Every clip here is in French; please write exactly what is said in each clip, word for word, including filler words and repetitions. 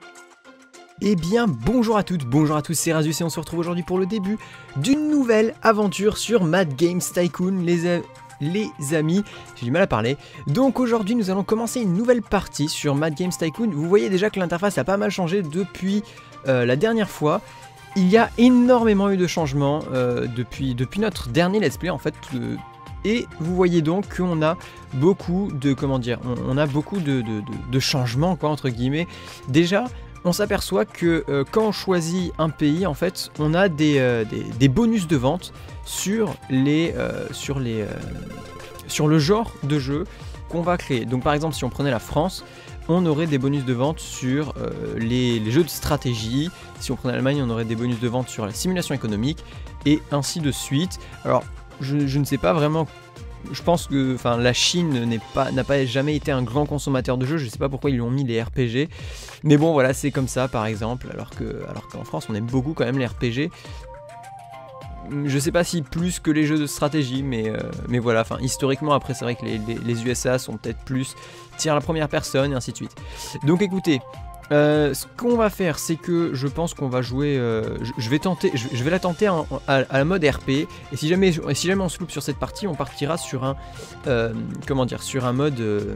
Eh bien bonjour à toutes, bonjour à tous, c'est Razus et on se retrouve aujourd'hui pour le début d'une nouvelle aventure sur Mad Games Tycoon les, a... les amis, j'ai du mal à parler. Donc aujourd'hui nous allons commencer une nouvelle partie sur Mad Games Tycoon. Vous voyez déjà que l'interface a pas mal changé depuis euh, la dernière fois. Il y a énormément eu de changements euh, depuis, depuis notre dernier let's play en fait. Euh, et vous voyez donc qu'on a beaucoup de, comment dire, on, on a beaucoup de, de, de, de changements quoi entre guillemets. Déjà, on s'aperçoit que euh, quand on choisit un pays, en fait, on a des, euh, des, des bonus de vente sur, les, euh, sur, les, euh, sur le genre de jeu qu'on va créer. Donc par exemple, si on prenait la France, on aurait des bonus de vente sur euh, les, les jeux de stratégie. Si on prenait l'Allemagne, on aurait des bonus de vente sur la simulation économique, et ainsi de suite. Alors, je, je ne sais pas vraiment... Je pense que enfin, la Chine n'a pas, pas jamais été un grand consommateur de jeux, je sais pas pourquoi ils lui ont mis les R P G, mais bon voilà c'est comme ça par exemple, alors que alors qu'en France on aime beaucoup quand même les R P G. Je sais pas si plus que les jeux de stratégie, mais, euh, mais voilà, enfin historiquement après c'est vrai que les, les, les U S A sont peut-être plus tir à la première personne et ainsi de suite. Donc écoutez, Euh, ce qu'on va faire, c'est que je pense qu'on va jouer. Euh, je, je vais tenter, je, je vais la tenter en, à, à la mode R P. Et si jamais, si jamais on se loupe sur cette partie, on partira sur un, euh, comment dire, sur un mode, euh,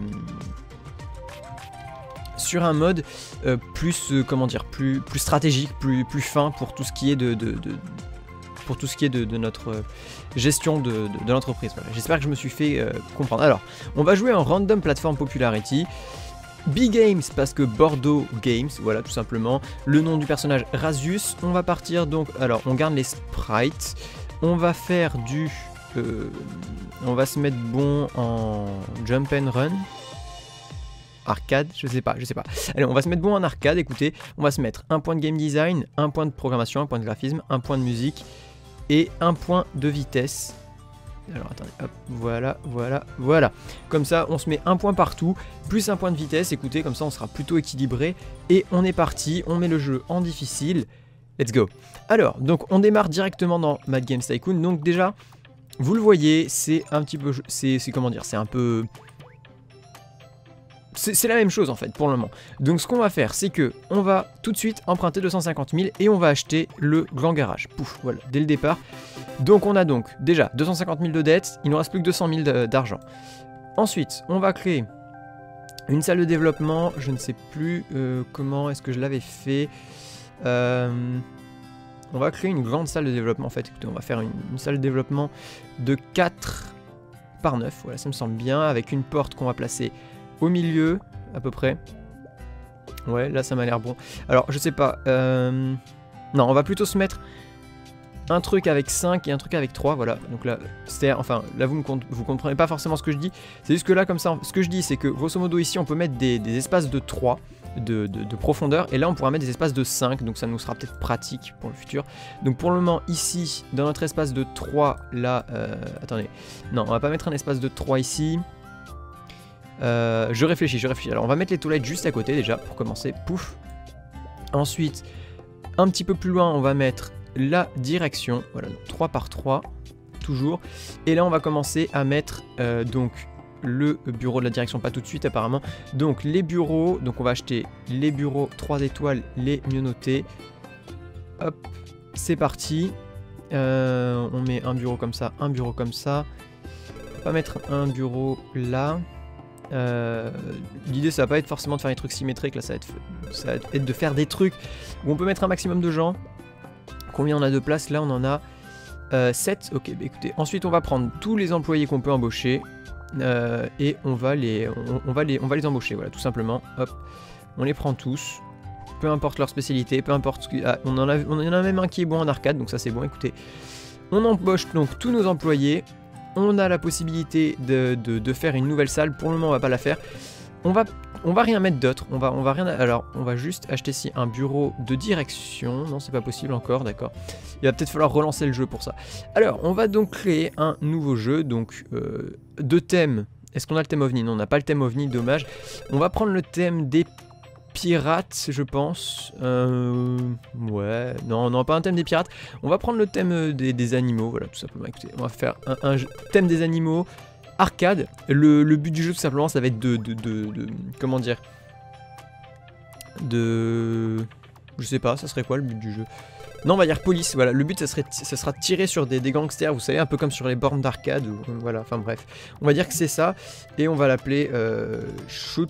sur un mode euh, plus, euh, comment dire, plus, plus stratégique, plus, plus fin pour tout ce qui est de, de, de pour tout ce qui est de, de notre euh, gestion de, de, de l'entreprise. Voilà. J'espère que je me suis fait euh, comprendre. Alors, on va jouer en Random Platform Popularity. B-Games parce que Bordeaux Games, voilà tout simplement. Le nom du personnage Razus. On va partir donc, alors on garde les sprites. On va faire du... Euh, on va se mettre bon en jump and run. Arcade, je sais pas, je sais pas. Allez, on va se mettre bon en arcade, écoutez. On va se mettre un point de game design, un point de programmation, un point de graphisme, un point de musique et un point de vitesse. Alors attendez, hop, voilà, voilà, voilà. Comme ça, on se met un point partout, plus un point de vitesse. Écoutez, comme ça, on sera plutôt équilibré. Et on est parti, on met le jeu en difficile. Let's go. Alors, donc on démarre directement dans Mad Games Tycoon. Donc déjà, vous le voyez, c'est un petit peu... C'est comment dire, c'est un peu... C'est la même chose en fait pour le moment. Donc ce qu'on va faire, c'est que on va tout de suite emprunter deux cent cinquante mille et on va acheter le grand garage. Pouf, voilà, dès le départ. Donc on a donc déjà deux cent cinquante mille de dettes, il nous reste plus que deux cent mille d'argent. Ensuite, on va créer une salle de développement. Je ne sais plus euh, comment est-ce que je l'avais fait. Euh, on va créer une grande salle de développement en fait. Écoutez, on va faire une, une salle de développement de quatre par neuf. Voilà, ça me semble bien, avec une porte qu'on va placer au milieu, à peu près. Ouais, là ça m'a l'air bon. Alors, je sais pas. Euh... Non, on va plutôt se mettre un truc avec cinq et un truc avec trois. Voilà. Donc là, c'est enfin, là vous ne vous comprenez pas forcément ce que je dis. C'est juste que là, comme ça, ce que je dis, c'est que grosso modo, ici, on peut mettre des, des espaces de trois de, de, de profondeur. Et là, on pourra mettre des espaces de cinq. Donc ça nous sera peut-être pratique pour le futur. Donc pour le moment, ici, dans notre espace de trois, là. Euh... Attendez. Non, on va pas mettre un espace de trois ici. Euh, je réfléchis, je réfléchis. Alors on va mettre les toilettes juste à côté déjà pour commencer. Pouf. Ensuite, un petit peu plus loin, on va mettre la direction. Voilà, donc trois par trois, toujours. Et là, on va commencer à mettre euh, donc le bureau de la direction, pas tout de suite apparemment. Donc les bureaux, donc on va acheter les bureaux trois étoiles, les mieux notés. Hop, c'est parti. Euh, on met un bureau comme ça, un bureau comme ça. On va mettre un bureau là. Euh, L'idée ça va pas être forcément de faire des trucs symétriques, là ça va, être, ça va être de faire des trucs où on peut mettre un maximum de gens. Combien on a de place? Là on en a euh, sept. Ok, bah écoutez, ensuite on va prendre tous les employés qu'on peut embaucher euh, et on va, les, on, on, va les, on va les embaucher, voilà tout simplement. Hop, on les prend tous, peu importe leur spécialité, peu importe ce que... Ah, on, en a, on en a même un qui est bon en arcade, donc ça c'est bon. Écoutez, on embauche donc tous nos employés. On a la possibilité de, de, de faire une nouvelle salle. Pour le moment, on va pas la faire. On va, on va rien mettre d'autre. On va, on va rien. Alors, on va juste acheter ici un bureau de direction. Non, c'est pas possible encore. D'accord. Il va peut-être falloir relancer le jeu pour ça. Alors, on va donc créer un nouveau jeu. Donc, euh, deux thèmes. Est-ce qu'on a le thème OVNI? Non, on n'a pas le thème OVNI. Dommage. On va prendre le thème des pirates, je pense. Euh, ouais, non, non, pas un thème des pirates. On va prendre le thème des, des animaux, voilà, tout simplement. Écoutez, on va faire un, un thème des animaux, arcade. Le, le but du jeu, tout simplement, ça va être de, de, de, de comment dire, de... Je sais pas, ça serait quoi le but du jeu? Non, on va dire police, voilà. Le but, ça, serait, ça sera de tirer sur des, des gangsters, vous savez, un peu comme sur les bornes d'arcade. Voilà, enfin bref. On va dire que c'est ça. Et on va l'appeler euh, Shoot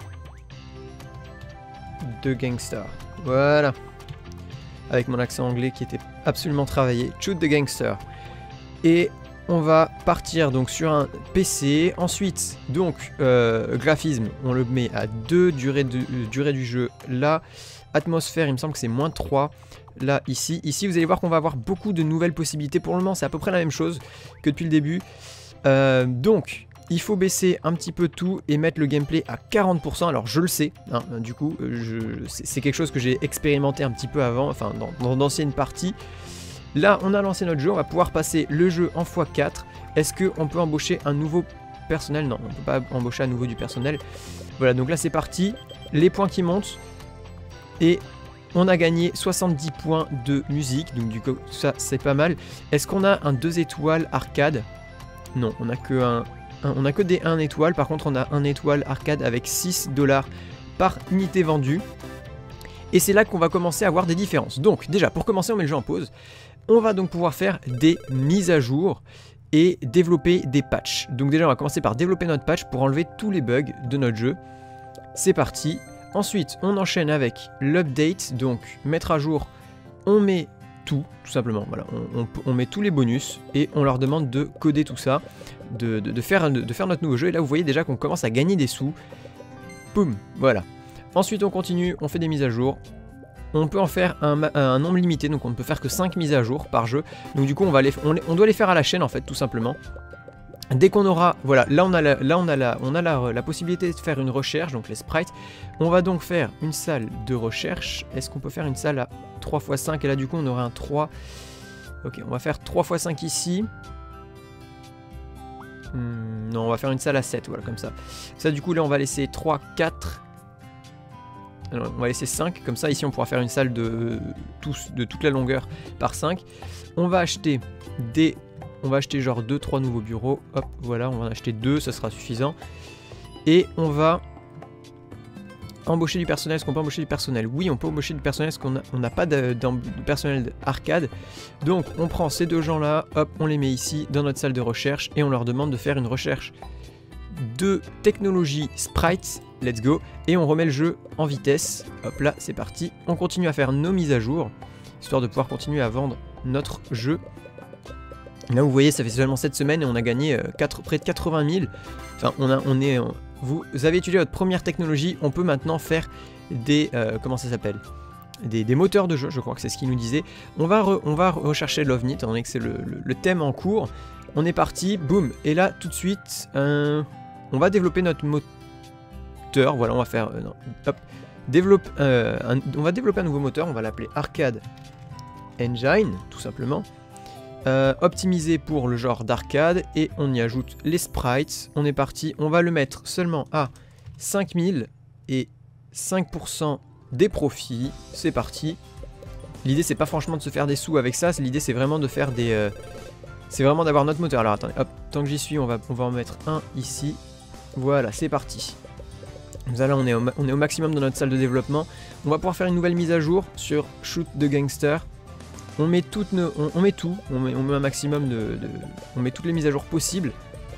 the Gangster. Voilà. Avec mon accent anglais qui était absolument travaillé. Shoot the Gangster. Et on va partir donc sur un P C. Ensuite, donc, euh, graphisme, on le met à deux. Durée, de, euh, durée du jeu, là. Atmosphère, il me semble que c'est moins trois. Là, ici. Ici, vous allez voir qu'on va avoir beaucoup de nouvelles possibilités. Pour le moment, c'est à peu près la même chose que depuis le début. Euh, donc, il faut baisser un petit peu tout et mettre le gameplay à quarante pour cent. Alors, je le sais, hein, du coup, c'est quelque chose que j'ai expérimenté un petit peu avant, enfin, dans, dans d'anciennes parties. Là, on a lancé notre jeu, on va pouvoir passer le jeu en fois quatre. Est-ce qu'on peut embaucher un nouveau personnel? Non, on ne peut pas embaucher à nouveau du personnel. Voilà, donc là, c'est parti. Les points qui montent. Et on a gagné soixante-dix points de musique, donc du coup ça c'est pas mal. Est-ce qu'on a un deux étoiles arcade? Non, on a que un, un on a que des un étoile. Par contre on a un étoile arcade avec six dollars par unité vendue. Et c'est là qu'on va commencer à avoir des différences. Donc déjà pour commencer on met le jeu en pause. On va donc pouvoir faire des mises à jour et développer des patchs. Donc déjà on va commencer par développer notre patch pour enlever tous les bugs de notre jeu. C'est parti. Ensuite, on enchaîne avec l'update, donc mettre à jour, on met tout, tout simplement, voilà, on, on, on met tous les bonus et on leur demande de coder tout ça, de, de, de, faire, de, de faire notre nouveau jeu. Et là, vous voyez déjà qu'on commence à gagner des sous. Boum, voilà. Ensuite, on continue, on fait des mises à jour. On peut en faire un, un nombre limité, donc on ne peut faire que cinq mises à jour par jeu. Donc du coup, on, va les, on, on doit les faire à la chaîne, en fait, tout simplement. Dès qu'on aura, voilà, là on a, la, là on a, la, on a la, la possibilité de faire une recherche, donc les sprites. On va donc faire une salle de recherche. Est-ce qu'on peut faire une salle à trois fois cinq? Et là du coup on aura un trois. Ok, on va faire trois fois cinq ici. Hmm, non, on va faire une salle à sept, voilà, comme ça. Ça du coup là on va laisser trois, quatre. Alors, on va laisser cinq, comme ça ici on pourra faire une salle de, tous, de toute la longueur par cinq. On va acheter des... On va acheter genre deux trois nouveaux bureaux. Hop, voilà, on va en acheter deux, ça sera suffisant. Et on va embaucher du personnel. Est-ce qu'on peut embaucher du personnel? Oui, on peut embaucher du personnel parce qu'on n'a pas de, de, de personnel arcade. Donc, on prend ces deux gens-là, hop, on les met ici dans notre salle de recherche et on leur demande de faire une recherche de technologie sprites. Let's go. Et on remet le jeu en vitesse. Hop là, c'est parti. On continue à faire nos mises à jour, histoire de pouvoir continuer à vendre notre jeu. Là vous voyez ça fait seulement sept semaines et on a gagné euh, quatre, près de quatre-vingt mille. Enfin on, a, on est... On, vous, vous avez étudié votre première technologie, on peut maintenant faire des... Euh, comment ça s'appelle des, des moteurs de jeu, je crois que c'est ce qu'il nous disait. On va, re, on va rechercher l'OVNI, étant donné que c'est le, le, le thème en cours. On est parti, boum. Et là tout de suite, euh, on va développer notre moteur. Voilà, on va faire... Euh, non, hop. Développe, euh, un, on va développer un nouveau moteur, on va l'appeler Arcade Engine, tout simplement. Euh, optimisé pour le genre d'arcade et on y ajoute les sprites. On est parti, on va le mettre seulement à cinq mille et cinq pour cent des profits. C'est parti. L'idée c'est pas franchement de se faire des sous avec ça, l'idée c'est vraiment de faire des... Euh, c'est vraiment d'avoir notre moteur. Alors attendez, hop, tant que j'y suis on va, on va en mettre un ici. Voilà, c'est parti. Là on est, au, on est au maximum de notre salle de développement. On va pouvoir faire une nouvelle mise à jour sur Shoot the Gangster. On met, toutes nos, on, on met tout, on met, on met un maximum de, de... On met toutes les mises à jour possibles.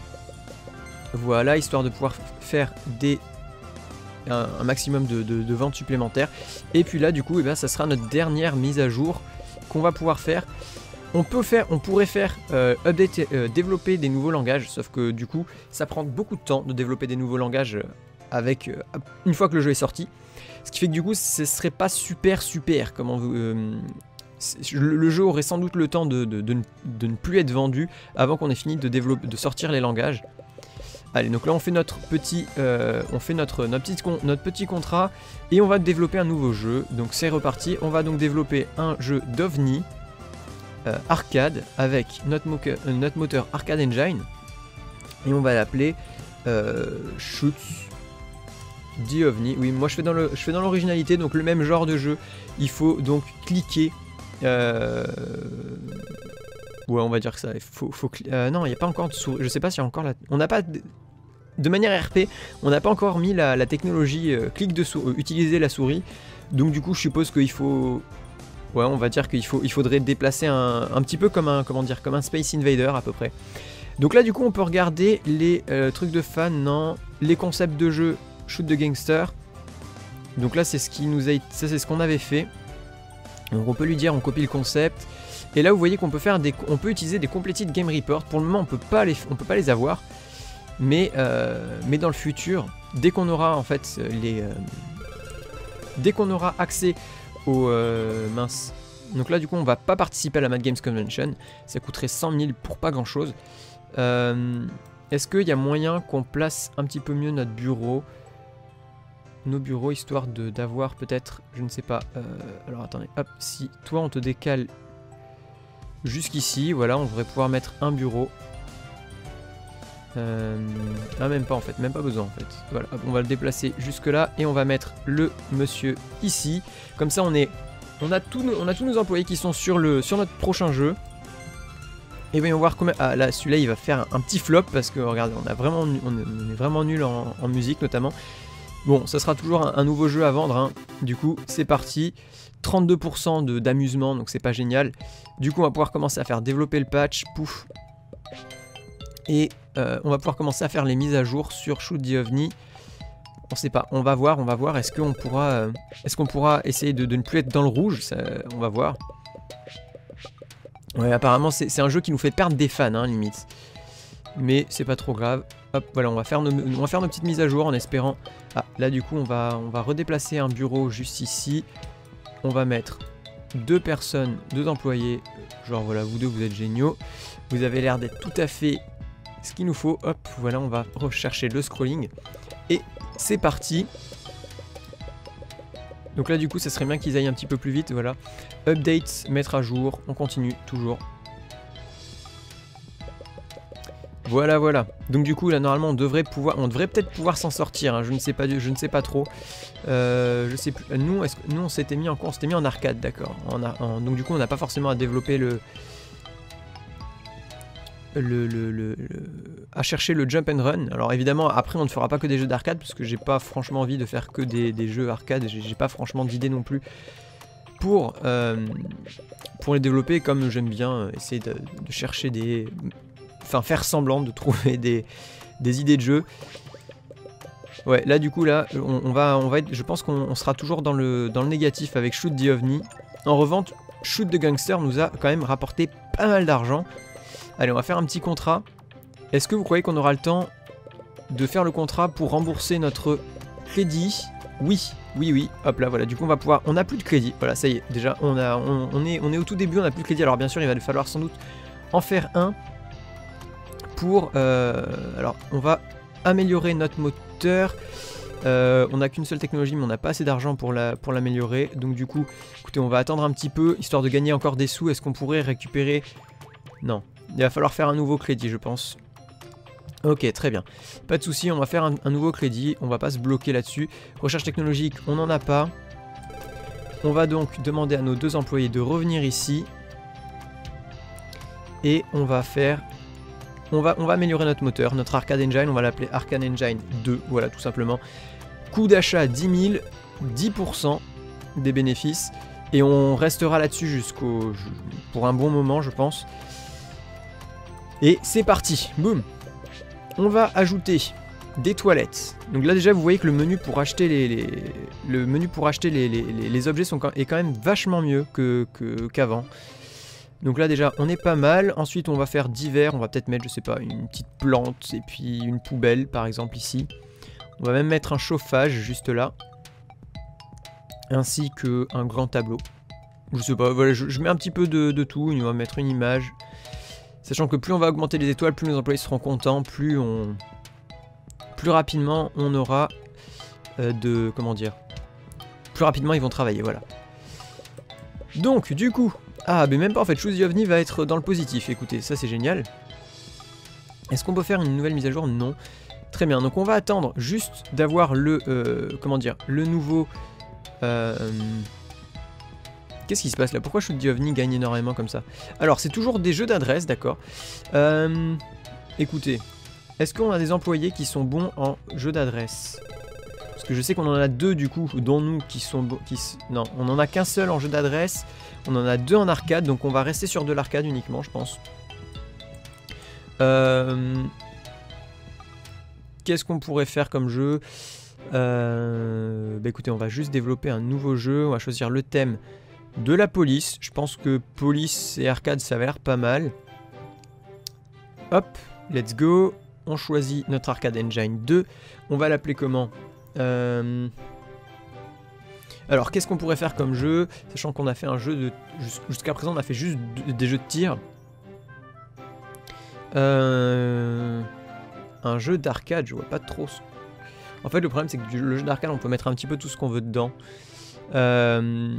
Voilà, histoire de pouvoir faire des... Un, un maximum de, de, de ventes supplémentaires. Et puis là, du coup, eh ben, ça sera notre dernière mise à jour qu'on va pouvoir faire. On peut faire, on pourrait faire euh, update, euh, développer des nouveaux langages, sauf que du coup, ça prend beaucoup de temps de développer des nouveaux langages avec euh, une fois que le jeu est sorti. Ce qui fait que du coup, ce serait pas super super, comment vous... Euh, le jeu aurait sans doute le temps de, de, de, de ne plus être vendu avant qu'on ait fini de, développer, de sortir les langages. Allez, donc là on fait notre petit, euh, on fait notre, notre, petit, notre petit contrat et on va développer un nouveau jeu. Donc c'est reparti, on va donc développer un jeu d'OVNI euh, arcade avec notre, moque, euh, notre moteur Arcade Engine et on va l'appeler euh, Shoot the OVNI. Oui, moi je fais dans le, je fais dans l'originalité, donc le même genre de jeu. Il faut donc cliquer. Euh... Ouais, on va dire que ça. Il faut, faut... Euh, non, il n'y a pas encore de souris. Je sais pas s'il y a encore la. On n'a pas. De... de manière R P, on n'a pas encore mis la, la technologie euh, clic de souris, euh, utiliser la souris. Donc du coup, je suppose qu'il faut... Ouais, on va dire qu'il faut, il faudrait déplacer un, un petit peu comme un, comment dire, comme un Space Invader à peu près. Donc là, du coup, on peut regarder les euh, trucs de fans, non, les concepts de jeu, shoot de gangster. Donc là, c'est ce qui nous a, ça c'est ce qu'on avait fait. Donc on peut lui dire, on copie le concept. Et là, vous voyez qu'on peut faire des, on peut utiliser des completed game report. Pour le moment, on peut pas les, on peut pas les avoir. Mais, euh, mais dans le futur, dès qu'on aura en fait les, euh, dès qu'on aura accès aux euh, mince. Donc là, du coup, on va pas participer à la Mad Games Convention. Ça coûterait cent mille pour pas grand chose. Euh, Est-ce qu'il y a moyen qu'on place un petit peu mieux notre bureau, nos bureaux, histoire de d'avoir peut-être, je ne sais pas. Euh, alors attendez, hop, si toi on te décale jusqu'ici, voilà, on devrait pouvoir mettre un bureau. Euh, ah, même pas en fait, même pas besoin en fait. Voilà, hop, on va le déplacer jusque là et on va mettre le monsieur ici. Comme ça, on est, on a tous nos, on a tous nos employés qui sont sur le, sur notre prochain jeu. Et voyons voir combien. Ah là, celui-là, il va faire un, un petit flop parce que regardez, on a vraiment, on est vraiment nul en, en musique notamment. Bon, ça sera toujours un, un nouveau jeu à vendre. Hein. Du coup, c'est parti. trente-deux pour cent d'amusement, donc c'est pas génial. Du coup, on va pouvoir commencer à faire développer le patch. Pouf. Et euh, on va pouvoir commencer à faire les mises à jour sur Shoot the OVNI. On sait pas, on va voir, on va voir. Est-ce qu'on pourra, euh, est-ce qu'on pourra essayer de, de ne plus être dans le rouge? Ça, on va voir. Ouais, apparemment, c'est un jeu qui nous fait perdre des fans, hein, limite. Mais c'est pas trop grave. Hop, voilà, on va, faire nos, on va faire nos petites mises à jour en espérant... Ah, là, du coup, on va, on va redéplacer un bureau juste ici. On va mettre deux personnes, deux employés. Genre, voilà, vous deux, vous êtes géniaux. Vous avez l'air d'être tout à fait ce qu'il nous faut. Hop, voilà, on va rechercher le scrolling. Et c'est parti. Donc là, du coup, ça serait bien qu'ils aillent un petit peu plus vite, voilà. Updates, mettre à jour, on continue, toujours. Voilà, voilà. Donc du coup, là, normalement, on devrait pouvoir, on devrait peut-être pouvoir s'en sortir, hein. je ne sais pas, je ne sais pas trop. Euh, je sais plus. Nous, est-ce que nous, on s'était mis en quoi? On s'était mis en arcade, d'accord. Donc du coup, on n'a pas forcément à développer le... Le, le, le, le, à chercher le jump and run. Alors évidemment après on ne fera pas que des jeux d'arcade parce que j'ai pas franchement envie de faire que des, des jeux arcade, j'ai pas franchement d'idée non plus pour, euh, pour les développer, comme j'aime bien essayer de, de chercher des... Enfin faire semblant de trouver des, des idées de jeu. Ouais, là du coup là on, on, va, on va être, je pense qu'on sera toujours dans le, dans le négatif avec Shoot the OVNI. En revanche, Shoot the Gangster nous a quand même rapporté pas mal d'argent. Allez, on va faire un petit contrat. Est-ce que vous croyez qu'on aura le temps de faire le contrat pour rembourser notre crédit? Oui, oui, oui. Hop là, voilà. Du coup, on va pouvoir... On n'a plus de crédit. Voilà, ça y est. Déjà, on, a, on, on, est, on est au tout début, on n'a plus de crédit. Alors bien sûr, il va falloir sans doute en faire un pour... Euh, alors, on va améliorer notre moteur. Euh, on n'a qu'une seule technologie, mais on n'a pas assez d'argent pour la, pour l'améliorer. Donc du coup, écoutez, on va attendre un petit peu, histoire de gagner encore des sous. Est-ce qu'on pourrait récupérer... Non. Il va falloir faire un nouveau crédit, je pense. Ok, très bien. Pas de souci, on va faire un, un nouveau crédit. On va pas se bloquer là-dessus. Recherche technologique, on n'en a pas. On va donc demander à nos deux employés de revenir ici. Et on va faire... On va, on va améliorer notre moteur, notre Arcade Engine. On va l'appeler Arcade Engine deux, voilà, tout simplement. Coût d'achat dix mille, dix pour cent des bénéfices. Et on restera là-dessus jusqu'au... pour un bon moment, je pense. Et c'est parti, boum. On va ajouter des toilettes. Donc là déjà vous voyez que le menu pour acheter les, les le menu pour acheter les, les, les, les objets sont quand, est quand même vachement mieux que qu'avant. Donc là déjà on est pas mal. Ensuite on va faire divers, on va peut-être mettre je sais pas une petite plante et puis une poubelle par exemple ici. On va même mettre un chauffage juste là. Ainsi qu'un grand tableau. Je sais pas, voilà, je, je mets un petit peu de, de tout, on va mettre une image. Sachant que plus on va augmenter les étoiles, plus nos employés seront contents, plus on... Plus rapidement on aura euh, de... Comment dire? Plus rapidement ils vont travailler, voilà. Donc, du coup... Ah, mais même pas en fait, Shoot the OVNI va être dans le positif, écoutez, ça c'est génial. Est-ce qu'on peut faire une nouvelle mise à jour? Non. Très bien, donc on va attendre juste d'avoir le... Euh, comment dire? Le nouveau... Euh, Qu'est-ce qui se passe là? Pourquoi Shoot the OVNI gagne énormément comme ça? Alors, c'est toujours des jeux d'adresse, d'accord. Euh, écoutez, Est-ce qu'on a des employés qui sont bons en jeu d'adresse? Parce que je sais qu'on en a deux du coup, dont nous, qui sont bons... Qui... Non, on en a qu'un seul en jeu d'adresse. On en a deux en arcade, donc on va rester sur de l'arcade uniquement, je pense. Euh... Qu'est-ce qu'on pourrait faire comme jeu? euh... Bah écoutez, on va juste développer un nouveau jeu. On va choisir le thème de la police. Je pense que police et arcade, ça va l'air pas mal. Hop, let's go. On choisit notre Arcade Engine deux. On va l'appeler comment? euh... Alors, qu'est-ce qu'on pourrait faire comme jeu? Sachant qu'on a fait un jeu de... Jusqu'à présent, on a fait juste des jeux de tir. Euh... Un jeu d'arcade, je vois pas trop... En fait, le problème, c'est que le jeu d'arcade, on peut mettre un petit peu tout ce qu'on veut dedans. Euh...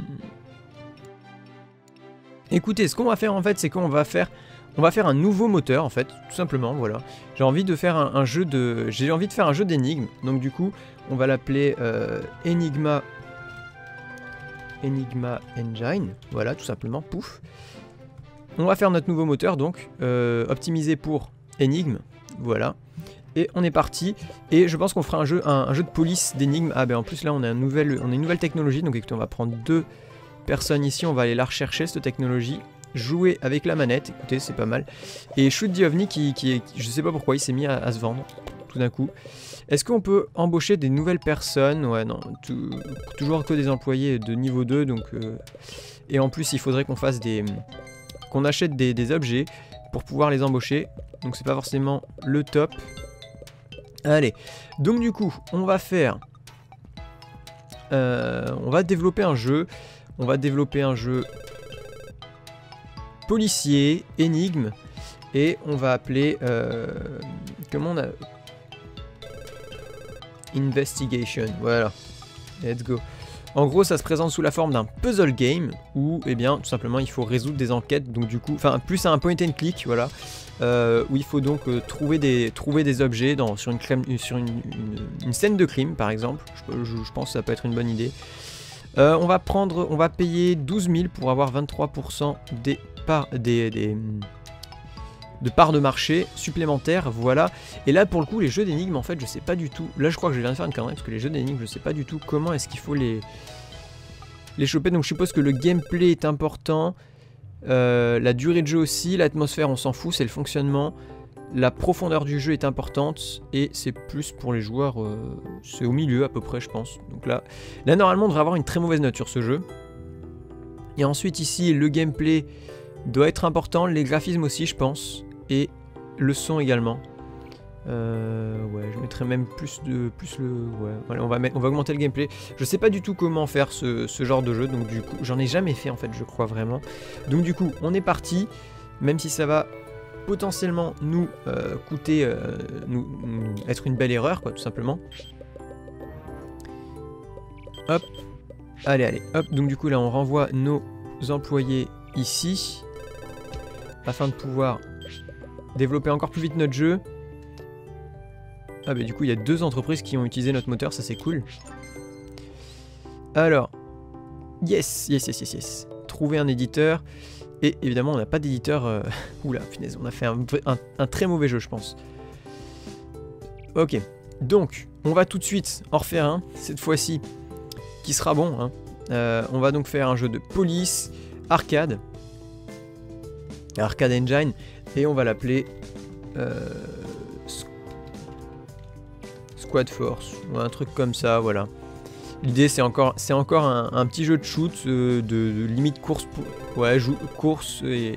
Écoutez, ce qu'on va faire, en fait, c'est qu'on va faire... On va faire un nouveau moteur en fait, tout simplement, voilà. J'ai envie de faire un, un jeu de... J'ai envie de faire un jeu d'énigmes, donc du coup, on va l'appeler euh, Enigma... Enigma Engine, voilà, tout simplement, pouf. On va faire notre nouveau moteur, donc, euh, optimisé pour énigmes, voilà. Et on est parti, et je pense qu'on fera un jeu, un, un jeu de police d'énigmes. Ah ben en plus là, on a, un nouvel, on a une nouvelle technologie, donc écoutez, on va prendre deux personnes ici, on va aller la rechercher, cette technologie. Jouer avec la manette, écoutez, c'est pas mal. Et Shoot the OVNI qui, qui est, je sais pas pourquoi il s'est mis à, à se vendre tout d'un coup. Est-ce qu'on peut embaucher des nouvelles personnes? Ouais, non, tout, toujours que des employés de niveau deux, donc... Euh, et en plus, il faudrait qu'on fasse des... qu'on achète des, des objets pour pouvoir les embaucher. Donc c'est pas forcément le top. Allez, donc du coup, on va faire... Euh, on va développer un jeu. On va développer un jeu... policier, énigme, et on va appeler euh, comment on a investigation, voilà, let's go. En gros, ça se présente sous la forme d'un puzzle game où, eh bien, tout simplement, il faut résoudre des enquêtes, donc du coup, enfin, plus un point and click, voilà, euh, où il faut donc euh, trouver des trouver des objets dans sur une crème, sur une, une, une scène de crime, par exemple. Je, je, je pense que ça peut être une bonne idée. Euh, on va prendre, on va payer douze mille pour avoir vingt-trois pour cent des Par des, des de parts de marché supplémentaires, voilà. Et là pour le coup les jeux d'énigmes en fait je sais pas du tout, là je crois que je viens de faire une connerie parce que les jeux d'énigmes je sais pas du tout comment est-ce qu'il faut les les choper, donc je suppose que le gameplay est important, euh, la durée de jeu aussi, l'atmosphère on s'en fout, c'est le fonctionnement, la profondeur du jeu est importante et c'est plus pour les joueurs, euh, c'est au milieu à peu près je pense, donc là, là normalement on devrait avoir une très mauvaise note sur ce jeu. Et ensuite ici le gameplay doit être important, les graphismes aussi je pense, et le son également. Euh, ouais, je mettrais même plus de... plus le... Ouais, voilà, on va, mettre, on va augmenter le gameplay. Je sais pas du tout comment faire ce, ce genre de jeu, donc du coup, j'en ai jamais fait en fait, je crois vraiment. Donc du coup, on est parti, même si ça va potentiellement nous euh, coûter, euh, nous, nous, être une belle erreur, quoi, tout simplement. Hop, allez, allez, hop, donc du coup là, on renvoie nos employés ici, afin de pouvoir développer encore plus vite notre jeu. Ah bah du coup il y a deux entreprises qui ont utilisé notre moteur, ça c'est cool. Alors, yes, yes, yes, yes, yes. Trouver un éditeur. Et évidemment on n'a pas d'éditeur... Euh... Oula, punaise, on a fait un, un, un très mauvais jeu je pense. Ok, donc on va tout de suite en refaire un, cette fois-ci, qui sera bon. Hein. Euh, on va donc faire un jeu de police, arcade. Arcade Engine. Et on va l'appeler... Euh... Squad Force, ou un truc comme ça, voilà. L'idée c'est encore, c'est encore un, un petit jeu de shoot, euh, de, de limite course, pour, ouais, jou, course et...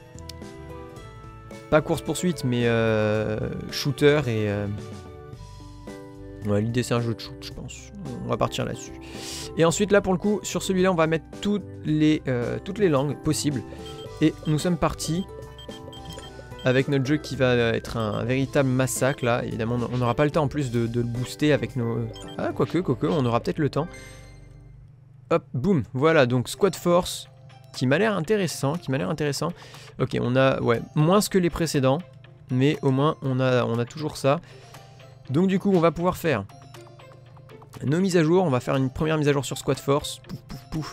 Pas course poursuite, mais euh, shooter et... Euh... Ouais, l'idée c'est un jeu de shoot, je pense. On va partir là-dessus. Et ensuite là pour le coup, sur celui-là on va mettre toutes les, euh, toutes les langues possibles. Et nous sommes partis avec notre jeu qui va être un, un véritable massacre là. Évidemment on n'aura pas le temps en plus de, de le booster avec nos... Ah quoique, quoique, on aura peut-être le temps. Hop, boum, voilà donc Squad Force qui m'a l'air intéressant, qui m'a l'air intéressant. Ok, on a, ouais, moins que les précédents, mais au moins on a, on a toujours ça. Donc du coup on va pouvoir faire nos mises à jour, on va faire une première mise à jour sur Squad Force. Pouf, pouf, pouf.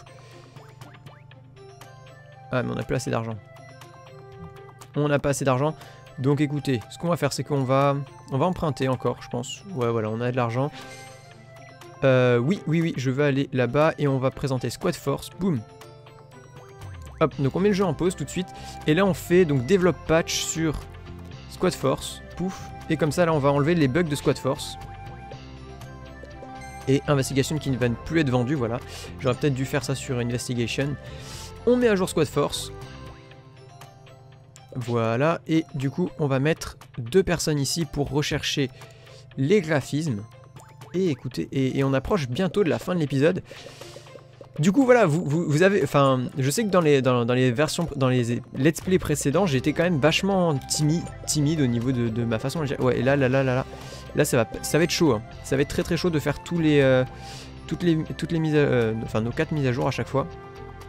Ah mais on n'a plus assez d'argent. On n'a pas assez d'argent. Donc écoutez, ce qu'on va faire c'est qu'on va... On va emprunter encore, je pense. Ouais, voilà, on a de l'argent. Euh, oui, oui, oui, je vais aller là-bas et on va présenter Squad Force. Boum. Hop, donc on met le jeu en pause tout de suite. Et là, on fait donc Develop Patch sur Squad Force. Pouf. Et comme ça, là, on va enlever les bugs de Squad Force. Et Investigation qui ne va plus être vendue, voilà. J'aurais peut-être dû faire ça sur Investigation. On met à jour Squad Force. Voilà, et du coup, on va mettre deux personnes ici pour rechercher les graphismes. Et écoutez, et, et on approche bientôt de la fin de l'épisode. Du coup, voilà, vous, vous, vous avez... Enfin, je sais que dans les, dans, dans les versions... Dans les let's play précédents, j'étais quand même vachement timide, timide au niveau de, de ma façon de... Ouais, et là, là, là, là, là... Là, ça va, ça va être chaud. Hein. Ça va être très très chaud de faire tous les, euh, toutes les, toutes les mises à, euh, enfin, nos quatre mises à jour à chaque fois.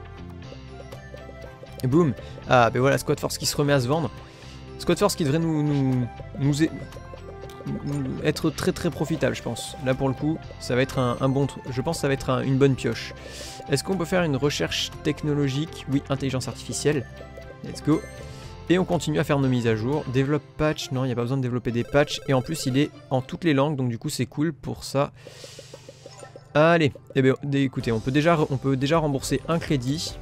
Et boum. Ah, ben voilà, Squad Force qui se remet à se vendre. Squad Force qui devrait nous, nous, nous, nous être très très profitable, je pense. Là, pour le coup, ça va être un, un bon truc. Je pense que ça va être un, une bonne pioche. Est-ce qu'on peut faire une recherche technologique? Oui, intelligence artificielle. Let's go. Et on continue à faire nos mises à jour. Développe patch, non, il n'y a pas besoin de développer des patchs. Et en plus, il est en toutes les langues, donc du coup, c'est cool pour ça. Allez, eh bien, écoutez, on peut, déjà, on peut déjà rembourser un crédit.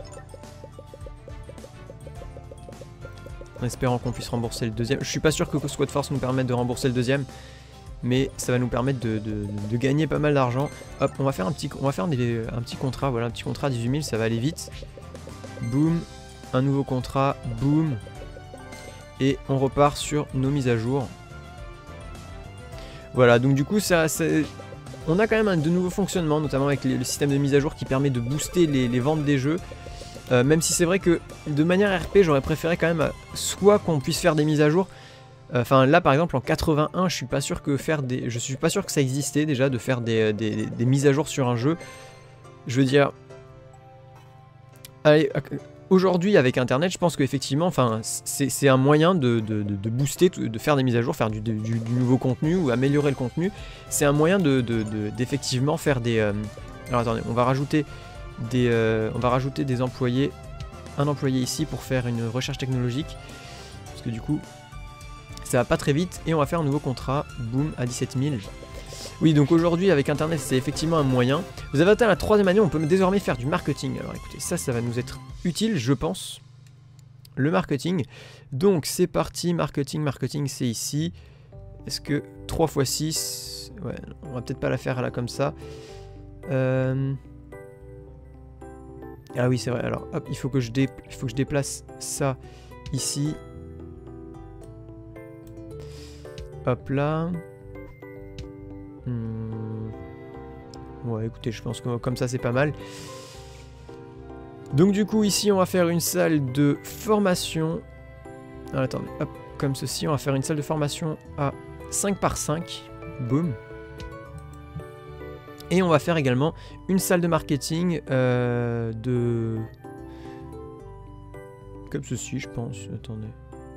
En espérant qu'on puisse rembourser le deuxième. Je suis pas sûr que Squad Force nous permette de rembourser le deuxième. Mais ça va nous permettre de, de, de gagner pas mal d'argent. Hop, on va faire un petit, on va faire des, un petit contrat. Voilà, un petit contrat dix-huit mille, ça va aller vite. Boum, un nouveau contrat, boum. Et on repart sur nos mises à jour. Voilà, donc du coup, ça, ça, on a quand même un, de nouveaux fonctionnements, notamment avec les, le système de mise à jour qui permet de booster les, les ventes des jeux. Euh, même si c'est vrai que de manière R P, j'aurais préféré quand même euh, soit qu'on puisse faire des mises à jour. Enfin euh, là, par exemple, en quatre-vingt-un, je suis pas sûr que faire des, je suis pas sûr que ça existait déjà de faire des, des, des, des mises à jour sur un jeu. Je veux dire, allez. Aujourd'hui, avec Internet, je pense qu'effectivement, enfin, c'est un moyen de, de, de, de booster, de faire des mises à jour, faire du, du, du nouveau contenu ou améliorer le contenu. C'est un moyen de, de, de, d'effectivement faire des... Euh... Alors attendez, on va rajouter des, euh, on va rajouter des employés, un employé ici pour faire une recherche technologique. Parce que du coup, ça va pas très vite. Et on va faire un nouveau contrat, boum, à dix-sept mille. Oui, donc aujourd'hui, avec Internet, c'est effectivement un moyen. Vous avez atteint la troisième année, on peut désormais faire du marketing. Alors écoutez, ça, ça va nous être utile, je pense. Le marketing. Donc, c'est parti, marketing, marketing, c'est ici. Est-ce que trois fois six... Ouais, on va peut-être pas la faire là, comme ça. Euh... Ah oui, c'est vrai. Alors, hop, il faut que je, dé... il faut que je déplace ça ici. Hop là... Hmm. Ouais, écoutez, je pense que comme ça c'est pas mal. Donc du coup ici on va faire une salle de formation. Alors, attendez, hop, comme ceci, on va faire une salle de formation à cinq par cinq. Boum. Et on va faire également une salle de marketing euh, de... Comme ceci, je pense. Attendez.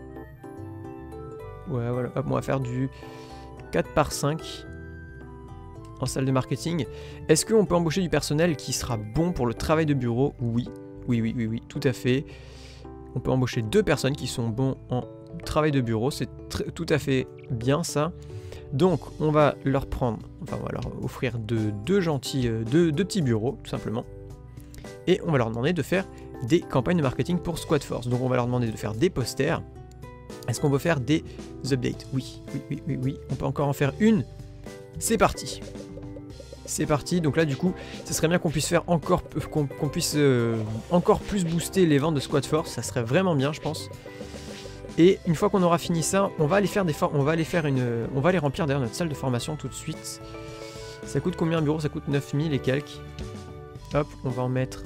Ouais, voilà, hop, on va faire du quatre par cinq. En salle de marketing. Est-ce qu'on peut embaucher du personnel qui sera bon pour le travail de bureau? Oui, oui, oui, oui, oui, tout à fait. On peut embaucher deux personnes qui sont bons en travail de bureau, c'est tout à fait bien ça. Donc on va leur prendre, enfin on va leur offrir deux, deux gentils, euh, deux, deux petits bureaux, tout simplement. Et on va leur demander de faire des campagnes de marketing pour Squad Force. Donc on va leur demander de faire des posters. Est-ce qu'on peut faire des updates? Oui, oui, oui, oui, oui. On peut encore en faire une. C'est parti. C'est parti, donc là du coup, ce serait bien qu'on puisse faire encore, qu'on qu'on puisse euh, encore plus booster les ventes de Squad Force, ça serait vraiment bien je pense. Et une fois qu'on aura fini ça, on va aller faire des on va aller faire une, on va aller remplir d'ailleurs notre salle de formation tout de suite. Ça coûte combien un bureau? Ça coûte neuf mille et quelques. Hop, on va en mettre.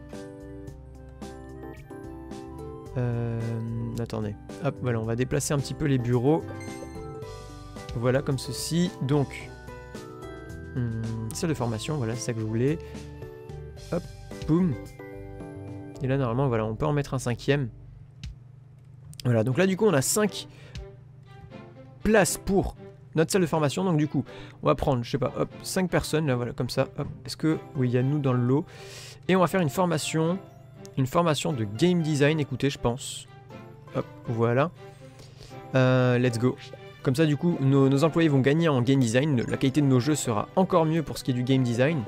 Euh, attendez, hop, voilà, on va déplacer un petit peu les bureaux. Voilà comme ceci, donc. Hum, salle de formation, voilà, c'est ça que je voulais. Hop, boum. Et là, normalement, voilà, on peut en mettre un cinquième. Voilà, donc là, du coup, on a cinq places pour notre salle de formation. Donc, du coup, on va prendre, je sais pas, hop, cinq personnes, là, voilà, comme ça. Hop, est-ce que, oui, il y a nous dans le lot. Et on va faire une formation, une formation de game design, écoutez, je pense. Hop, voilà. Euh, let's go. Comme ça, du coup, nos, nos employés vont gagner en game design. La qualité de nos jeux sera encore mieux pour ce qui est du game design.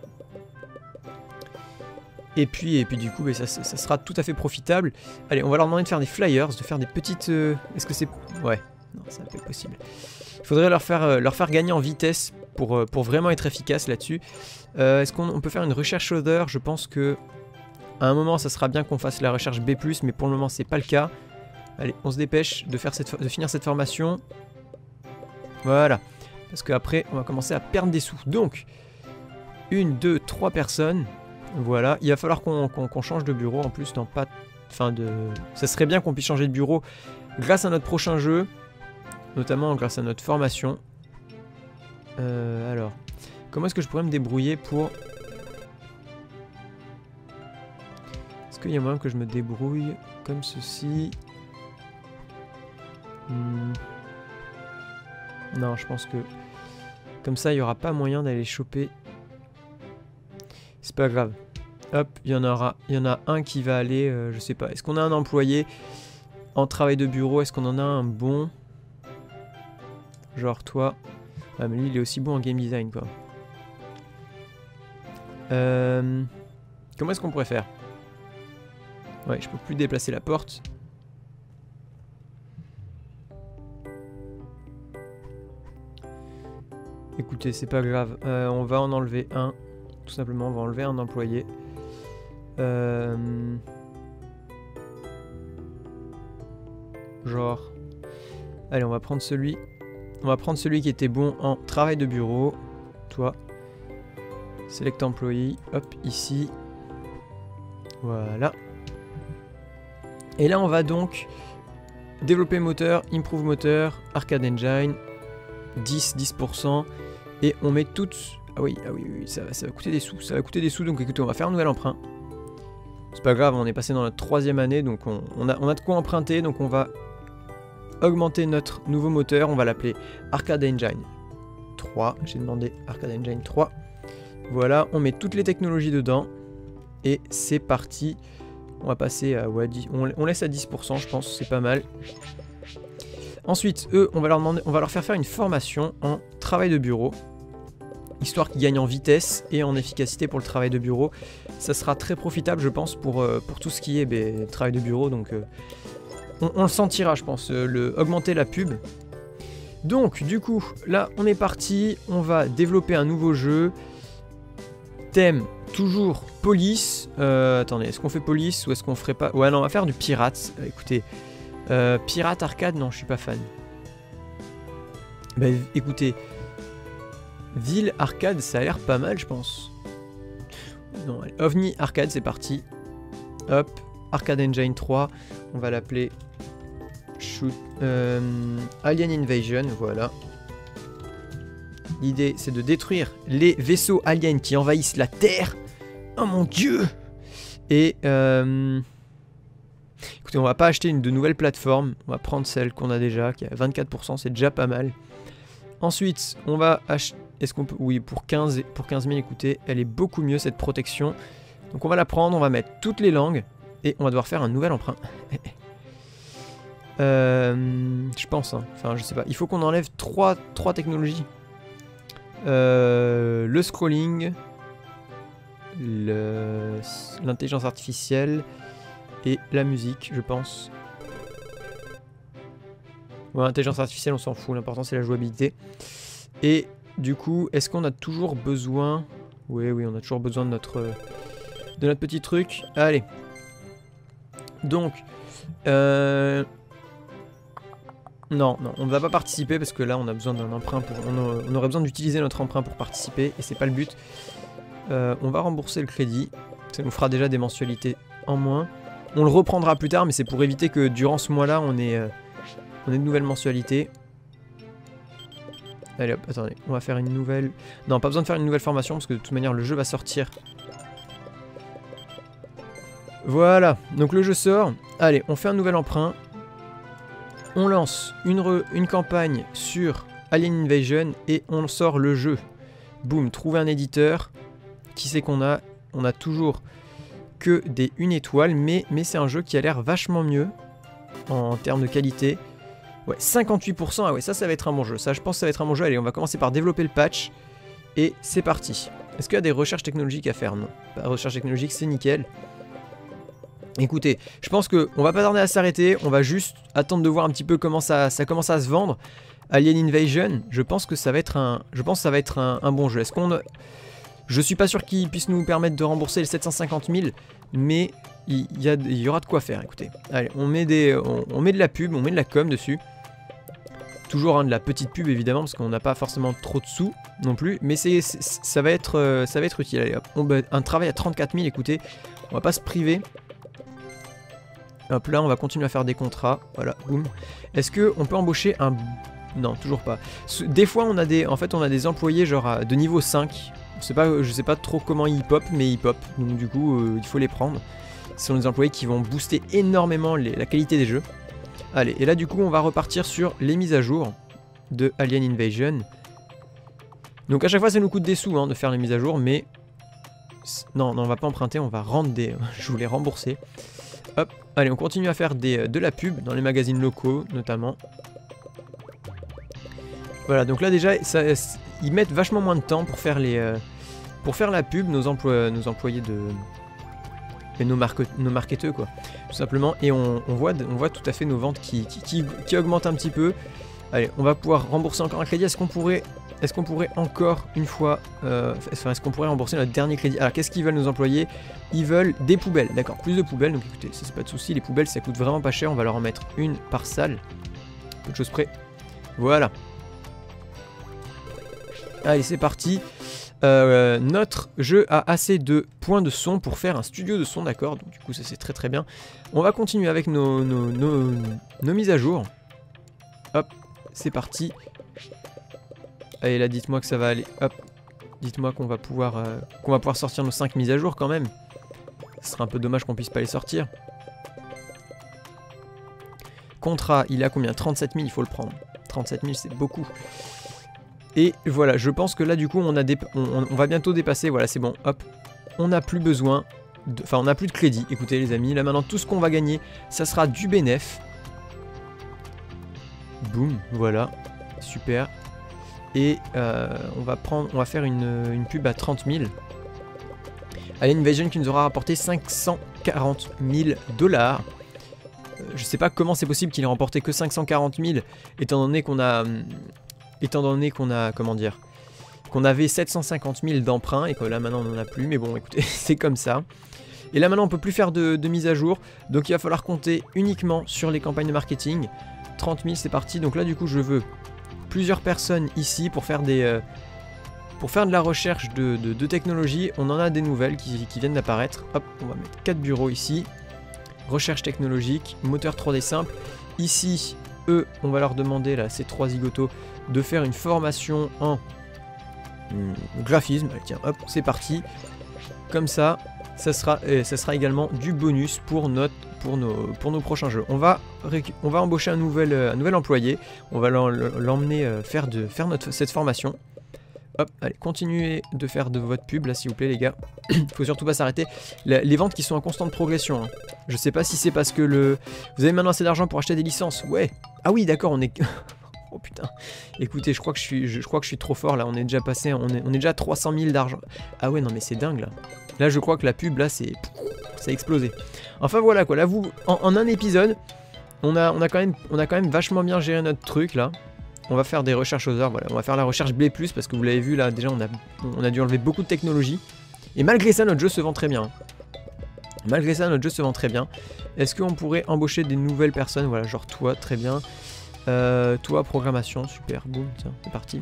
Et puis, et puis du coup, bah, ça, ça sera tout à fait profitable. Allez, on va leur demander de faire des flyers, de faire des petites... Euh... Est-ce que c'est... Ouais, non, ça va pas être possible. Il faudrait leur faire, euh, leur faire gagner en vitesse pour, euh, pour vraiment être efficace là-dessus. Euh, Est-ce qu'on on peut faire une recherche other? Je pense que à un moment, ça sera bien qu'on fasse la recherche B plus, mais pour le moment, c'est pas le cas. Allez, on se dépêche de, faire cette, de finir cette formation. Voilà. Parce qu'après, on va commencer à perdre des sous. Donc, une, deux, trois personnes. Voilà. Il va falloir qu'on qu'on, qu'on change de bureau en plus. Dans pas, enfin de... Ça serait bien qu'on puisse changer de bureau grâce à notre prochain jeu. Notamment grâce à notre formation. Euh, alors, comment est-ce que je pourrais me débrouiller pour... Est-ce qu'il y a moyen que je me débrouille comme ceci? hmm. Non, je pense que comme ça, il n'y aura pas moyen d'aller choper. C'est pas grave. Hop, il y en aura, il y en a un qui va aller, euh, je sais pas. Est-ce qu'on a un employé en travail de bureau? Est-ce qu'on en a un bon? Genre toi. Ah, mais lui, il est aussi bon en game design, quoi. Euh, comment est-ce qu'on pourrait faire? Ouais, je peux plus déplacer la porte. Écoutez, c'est pas grave. Euh, on va en enlever un. Tout simplement, on va enlever un employé. Euh... Genre... Allez, on va prendre celui... On va prendre celui qui était bon en travail de bureau. Toi. Select employee. Hop, ici. Voilà. Et là, on va donc développer moteur, improve moteur, arcade engine. dix, dix pour cent. Et on met toutes... Ah oui, ah oui, oui ça, va, ça va coûter des sous. Ça va coûter des sous, donc écoutez, on va faire un nouvel emprunt. C'est pas grave, on est passé dans notre troisième année, donc on, on, a, on a de quoi emprunter, donc on va augmenter notre nouveau moteur. On va l'appeler Arcade Engine trois. J'ai demandé Arcade Engine trois. Voilà, on met toutes les technologies dedans. Et c'est parti. On va passer à... Ouais, dix, on, on laisse à dix pour cent, je pense, c'est pas mal. Ensuite, eux, on va leur demander, on va leur faire faire une formation en travail de bureau, histoire qu'ils gagnent en vitesse et en efficacité pour le travail de bureau. Ça sera très profitable, je pense, pour, euh, pour tout ce qui est bah, travail de bureau. Donc, euh, on, on le sentira, je pense, euh, le, augmenter la pub. Donc, du coup, là, on est parti. On va développer un nouveau jeu. Thème, toujours police. Euh, attendez, est-ce qu'on fait police ou est-ce qu'on ferait pas... Ouais, non, on va faire du pirate. Euh, écoutez... Euh, pirate arcade, non, je suis pas fan. Bah écoutez, ville arcade, ça a l'air pas mal, je pense. Non, allez, OVNI arcade, c'est parti. Hop, Arcade Engine trois, on va l'appeler Shoot euh, Alien Invasion, voilà. L'idée, c'est de détruire les vaisseaux aliens qui envahissent la Terre. Oh mon dieu! Et euh, écoutez, on va pas acheter une de nouvelles plateformes. On va prendre celle qu'on a déjà, qui a vingt-quatre pour cent, c'est déjà pas mal. Ensuite, on va acheter... Est-ce qu'on peut... Oui, pour quinze, pour quinze mille, écoutez, elle est beaucoup mieux, cette protection. Donc on va la prendre, on va mettre toutes les langues. Et on va devoir faire un nouvel emprunt. euh, je pense, hein. Enfin, je sais pas. Il faut qu'on enlève trois technologies. Euh, le scrolling, l'intelligence artificielle et la musique, je pense. Ouais, l'intelligence artificielle, on s'en fout. L'important, c'est la jouabilité. Et du coup, est-ce qu'on a toujours besoin... Oui, oui, on a toujours besoin de notre, de notre petit truc. Allez. Donc, euh... non, non, on ne va pas participer parce que là, on a besoin d'un emprunt. Pour... On, a... on aurait besoin d'utiliser notre emprunt pour participer et c'est pas le but. Euh, on va rembourser le crédit. Ça nous fera déjà des mensualités en moins. On le reprendra plus tard, mais c'est pour éviter que durant ce mois-là, on ait, euh... on ait de nouvelles mensualités. Allez hop, attendez, on va faire une nouvelle... Non, pas besoin de faire une nouvelle formation parce que de toute manière, le jeu va sortir. Voilà, donc le jeu sort. Allez, on fait un nouvel emprunt. On lance une, re, une campagne sur Alien Invasion et on sort le jeu. Boum, trouver un éditeur. Qui c'est qu'on a? On a toujours que des une étoile, mais, mais c'est un jeu qui a l'air vachement mieux en termes de qualité. Ouais, cinquante-huit pour cent, ah ouais, ça, ça va être un bon jeu. Ça, je pense que ça va être un bon jeu. Allez, on va commencer par développer le patch. Et c'est parti. Est-ce qu'il y a des recherches technologiques à faire? Non. Pas recherche technologique, c'est nickel. Écoutez, je pense qu'on va pas tarder à s'arrêter. On va juste attendre de voir un petit peu comment ça, ça commence à se vendre. Alien Invasion, je pense que ça va être un, je pense que ça va être un, un bon jeu. Est-ce qu'on... Je suis pas sûr qu'il puisse nous permettre de rembourser les sept cent cinquante mille, mais il y, a, il y aura de quoi faire, écoutez. Allez, on met, des, on, on met de la pub, on met de la com dessus. Toujours hein, de la petite pub évidemment, parce qu'on n'a pas forcément trop de sous non plus, mais c'est, ça, va être, euh, ça va être utile. Allez, hop, on, un travail à trente-quatre mille, écoutez, on va pas se priver. Hop là, on va continuer à faire des contrats, voilà, boum. Est-ce qu'on peut embaucher un... Non, toujours pas. Des fois, on a des, en fait, on a des employés genre de niveau cinq. Je sais pas, je sais pas trop comment ils pop, mais ils pop. Donc du coup, euh, il faut les prendre. Ce sont des employés qui vont booster énormément les, la qualité des jeux. Allez, et là du coup, on va repartir sur les mises à jour de Alien Invasion. Donc à chaque fois, ça nous coûte des sous hein, de faire les mises à jour, mais... Non, non, on va pas emprunter, on va rendre des... Je voulais rembourser. Hop, allez, on continue à faire des, de la pub dans les magazines locaux, notamment. Voilà, donc là déjà, ça, ils mettent vachement moins de temps pour faire les, euh, pour faire la pub, nos, emplois, nos employés de, et nos, marque, nos marketeurs quoi, tout simplement. Et on, on voit, on voit tout à fait nos ventes qui, qui, qui, qui augmentent un petit peu. Allez, on va pouvoir rembourser encore un crédit. Est-ce qu'on pourrait, est-ce qu'on pourrait encore une fois, euh, enfin, est-ce qu'on pourrait rembourser notre dernier crédit? Alors, qu'est-ce qu'ils veulent nos employés? Ils veulent des poubelles, d'accord, plus de poubelles. Donc écoutez, ça c'est pas de souci. Les poubelles, ça coûte vraiment pas cher. On va leur en mettre une par salle, peu de choses près. Voilà. Allez, c'est parti. Euh, notre jeu a assez de points de son pour faire un studio de son, d'accord. Donc du coup, ça c'est très très bien. On va continuer avec nos, nos, nos, nos mises à jour. Hop, c'est parti. Allez, là, dites-moi que ça va aller. Hop, dites-moi qu'on va pouvoir euh, qu'on va pouvoir sortir nos cinq mises à jour quand même. Ce serait un peu dommage qu'on puisse pas les sortir. Contrat, il a combien? trente-sept mille, il faut le prendre. trente-sept mille, c'est beaucoup. Et voilà, je pense que là du coup on, a on, on va bientôt dépasser, voilà c'est bon, hop, on n'a plus besoin, de... enfin on n'a plus de crédit, écoutez les amis, là maintenant tout ce qu'on va gagner, ça sera du bénéf. Boum, voilà, super. Et euh, on va prendre, on va faire une, une pub à trente mille. Alien Invasion qui nous aura rapporté cinq cent quarante mille dollars. Je sais pas comment c'est possible qu'il ait remporté que cinq cent quarante mille, étant donné qu'on a... Étant donné qu'on a, comment dire, qu'on avait sept cent cinquante mille d'emprunts et que là maintenant on n'en a plus, mais bon écoutez, c'est comme ça. Et là maintenant on peut plus faire de, de mise à jour, donc il va falloir compter uniquement sur les campagnes de marketing. trente mille c'est parti, donc là du coup je veux plusieurs personnes ici pour faire des... Euh, pour faire de la recherche de, de, de technologie. On en a des nouvelles qui, qui viennent d'apparaître. Hop, on va mettre quatre bureaux ici. Recherche technologique, moteur trois D simple. Ici, eux, on va leur demander, là, ces trois zigotos, de faire une formation en hum, graphisme. Allez, tiens, hop, c'est parti. Comme ça, ça sera, euh, ça sera également du bonus pour, notre, pour, nos, pour nos prochains jeux. On va, on va embaucher un nouvel, euh, un nouvel employé. On va l'emmener euh, faire, de, faire notre, cette formation. Hop, allez, continuez de faire de votre pub là s'il vous plaît les gars. Faut surtout pas s'arrêter. Les ventes qui sont en constante progression. Hein. Je sais pas si c'est parce que le... Vous avez maintenant assez d'argent pour acheter des licences. Ouais. Ah oui d'accord, on est... Oh putain. Écoutez, je crois que je suis, je, je crois que je suis trop fort là. On est déjà passé, on est, on est déjà à trois cent mille d'argent. Ah ouais non mais c'est dingue là. Là je crois que la pub là c'est... Ça a explosé. Enfin voilà quoi, là vous... En, en un épisode, on a, on, a quand même, on a quand même vachement bien géré notre truc là. On va faire des recherches aux heures, voilà, on va faire la recherche Blé plus parce que vous l'avez vu là, déjà on a, on a dû enlever beaucoup de technologie. Et malgré ça, notre jeu se vend très bien. Malgré ça, notre jeu se vend très bien. Est-ce qu'on pourrait embaucher des nouvelles personnes? Voilà, genre toi, très bien. Euh, toi, programmation, super, boum, tiens, c'est parti.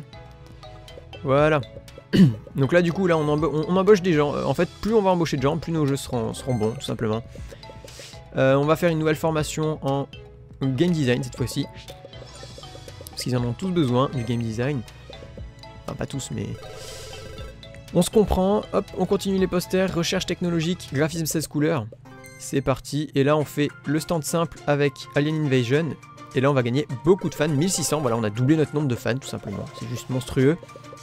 Voilà. Donc là, du coup, là, on, emba on, on embauche des gens. En fait, plus on va embaucher de gens, plus nos jeux seront, seront bons, tout simplement. Euh, on va faire une nouvelle formation en game design cette fois-ci. Parce qu'ils en ont tous besoin, du game design. Enfin, pas tous, mais... On se comprend. Hop, on continue les posters. Recherche technologique, graphisme seize couleurs. C'est parti. Et là, on fait le stand simple avec Alien Invasion. Et là, on va gagner beaucoup de fans. mille six cents. Voilà, on a doublé notre nombre de fans, tout simplement. C'est juste monstrueux.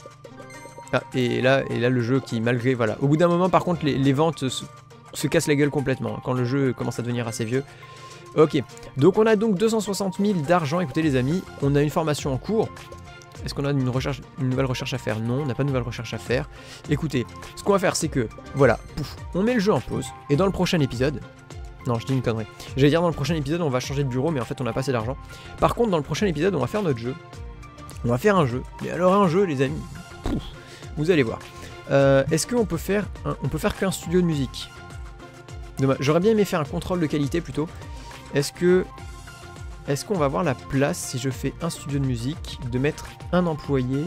Ah, et là, et là, le jeu qui, malgré... Voilà. Au bout d'un moment, par contre, les, les ventes se, se cassent la gueule complètement. Quand le jeu commence à devenir assez vieux. Ok, donc on a donc deux cent soixante mille d'argent. Écoutez les amis, on a une formation en cours. Est-ce qu'on a une, recherche, une nouvelle recherche à faire? Non, on n'a pas de nouvelle recherche à faire. Écoutez, ce qu'on va faire c'est que, voilà, pouf, on met le jeu en pause. Et dans le prochain épisode... Non, je dis une connerie. J'allais dire dans le prochain épisode on va changer de bureau, mais en fait on n'a pas assez d'argent. Par contre dans le prochain épisode on va faire notre jeu. On va faire un jeu. Mais alors un jeu les amis, pouf, vous allez voir. Euh, Est-ce qu'on peut faire un, on peut faire qu'un studio de musique? Dommage. J'aurais bien aimé faire un contrôle de qualité plutôt. Est-ce que... Est-ce qu'on va avoir la place, si je fais un studio de musique, de mettre un employé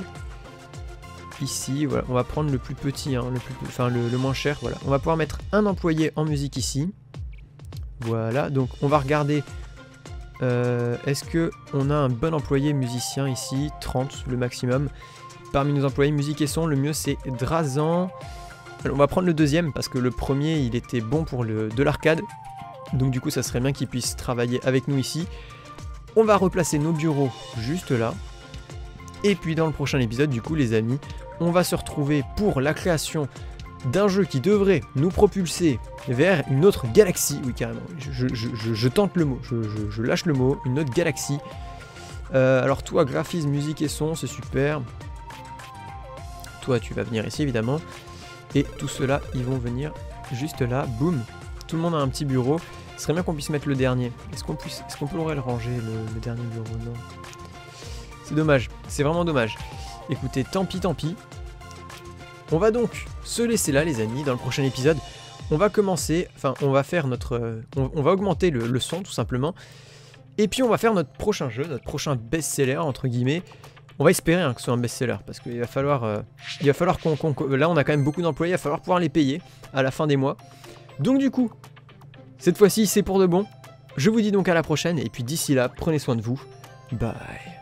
ici? Voilà, on va prendre le plus petit, hein, le, plus, enfin, le, le moins cher. Voilà. On va pouvoir mettre un employé en musique ici. Voilà, donc on va regarder. Euh, Est-ce que on a un bon employé musicien ici? Trente, le maximum. Parmi nos employés musique et son, le mieux c'est Drazan. Alors, on va prendre le deuxième parce que le premier il était bon pour le, de l'arcade. Donc du coup ça serait bien qu'il puisse travailler avec nous ici. On va replacer nos bureaux juste là. Et puis dans le prochain épisode du coup les amis, on va se retrouver pour la création d'un jeu qui devrait nous propulser vers une autre galaxie. Oui carrément, je, je, je, je tente le mot, je, je, je lâche le mot, une autre galaxie. Euh, alors toi, graphisme, musique et son, c'est super. Toi tu vas venir ici évidemment. Et tout cela, ils vont venir juste là, boum. Tout le monde a un petit bureau. Ce serait bien qu'on puisse mettre le dernier. Est-ce qu'on puisse, est-ce qu'on pourrait le ranger, le, le dernier bureau? Non. C'est dommage, c'est vraiment dommage. Écoutez, tant pis, tant pis. On va donc se laisser là les amis. Dans le prochain épisode, on va commencer, enfin on va faire notre... On, on va augmenter le, le son tout simplement. Et puis on va faire notre prochain jeu, notre prochain best-seller entre guillemets. On va espérer hein, que ce soit un best-seller parce qu'il va falloir... Euh, il va falloir qu'on... qu'on là on a quand même beaucoup d'employés, il va falloir pouvoir les payer à la fin des mois. Donc du coup, cette fois-ci c'est pour de bon. Je vous dis donc à la prochaine et puis d'ici là, prenez soin de vous. Bye.